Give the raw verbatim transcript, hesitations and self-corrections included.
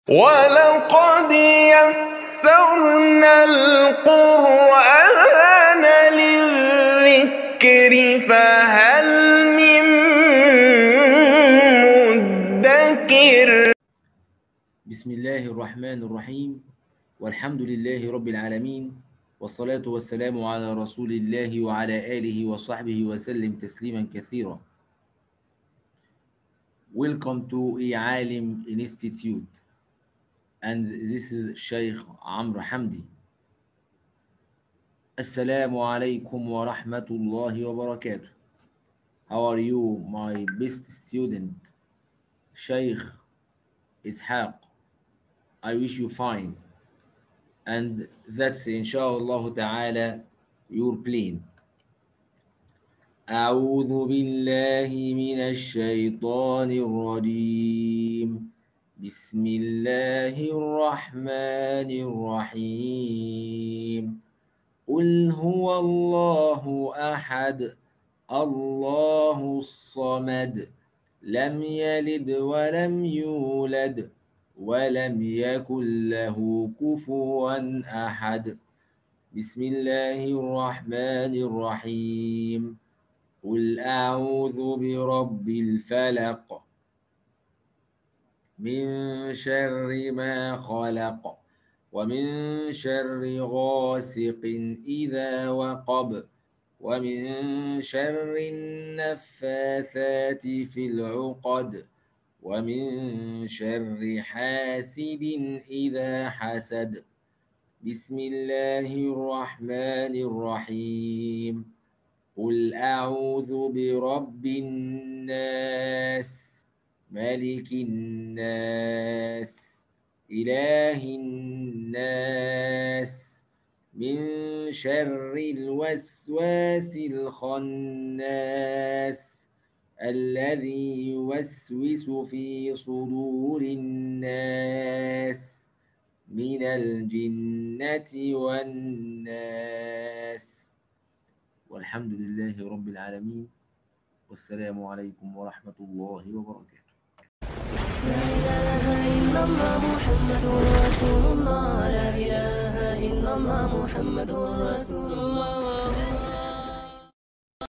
وَلَقَدْ يَسَّرْنَا الْقُرْآنَ لِلذِّكْرِ فَهَلْ مِن مُّدَّكِرٍ. بسم الله الرحمن الرحيم، والحمد لله رب العالمين، والصلاة والسلام على رسول الله وعلى آله وصحبه وسلم تسليما كثيرا. Welcome to eAlim Institute, and this is Sheikh Amr Hamdi. Assalamu alaikum wa rahmatullahi wa barakatuh. How are you, my best student, Sheikh Ishaq? I wish you fine, and that's inshallah ta'ala your plan. أعوذ بالله من الشيطان الرجيم. بسم الله الرحمن الرحيم. قل هو الله أحد الله الصمد لم يلد ولم يولد ولم يكن له كفوا أحد. بسم الله الرحمن الرحيم. قل أعوذ برب الفلق من شر ما خلق ومن شر غاسق إذا وقب ومن شر النفاثات في العقد ومن شر حاسد إذا حسد. بسم الله الرحمن الرحيم. قل أعوذ برب الناس ملك الناس إله الناس من شر الوسواس الخناس الذي يوسوس في صدور الناس من الجنة والناس. والحمد لله رب العالمين، والسلام عليكم ورحمة الله وبركاته. لا إله إلا الله محمد رسول الله. لا إله إلا الله محمد رسول الله.